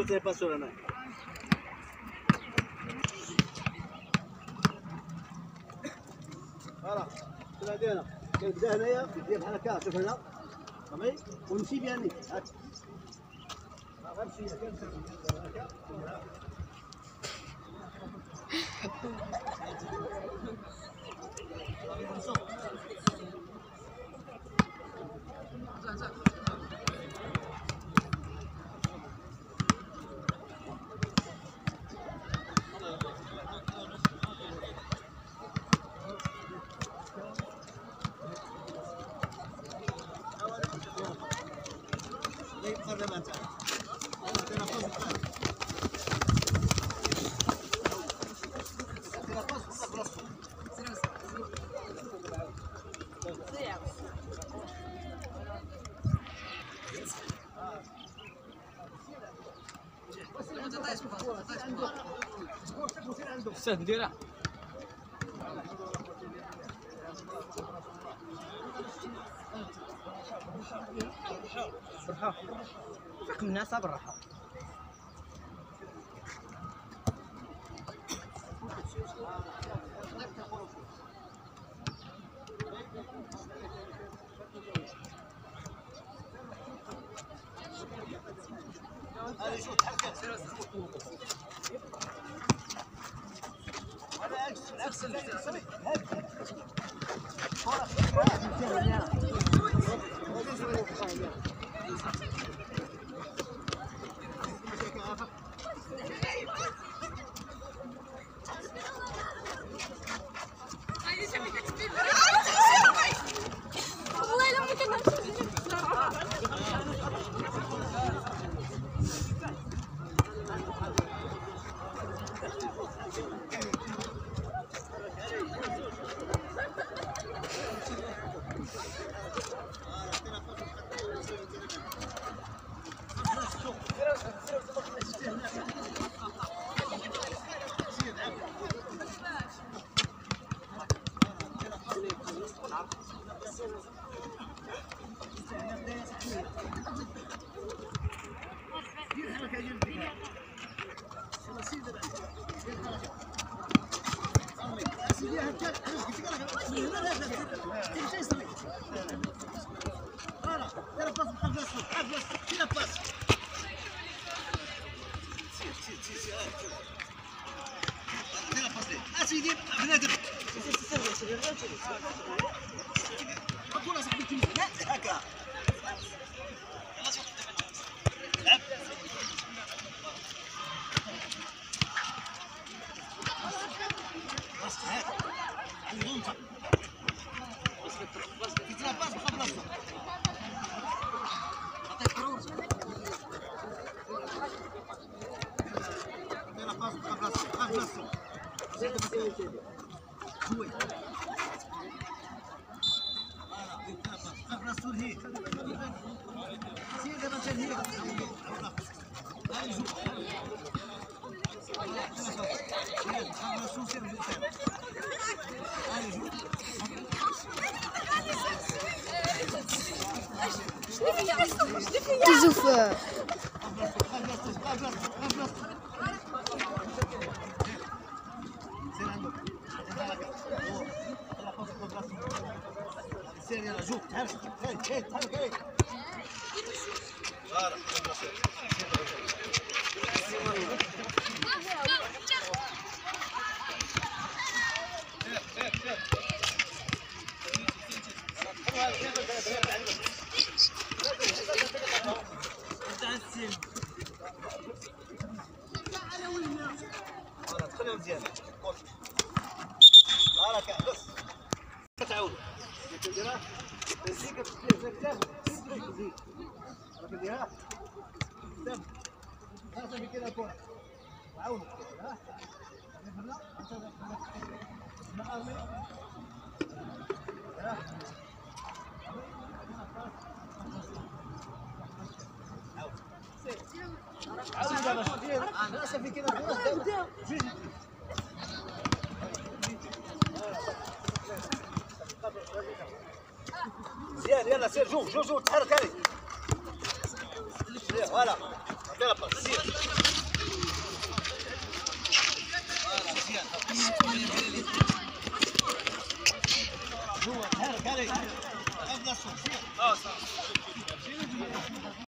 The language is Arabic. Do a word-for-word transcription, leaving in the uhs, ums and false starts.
شوف لي باسور انا. فوالا شوف هادي هنا كنبدا هنايا ندير بحال هكا شوف هنا صافي ونمشي بها نيت هاك غير شويه كنمشي هكا استاذ نديرها بالراحه فيك من الناس بالراحه تزوف خليها مزيان هاكا بس كتعاود كديرها تزيد كتزيد كتاب تزيد كديرها كتاب صافي كده الكره عاود ها هنا انت ها عاود دابا صافي كده مزيان يلا سير جو جو جو تحرك هذيك فوالا يلا سير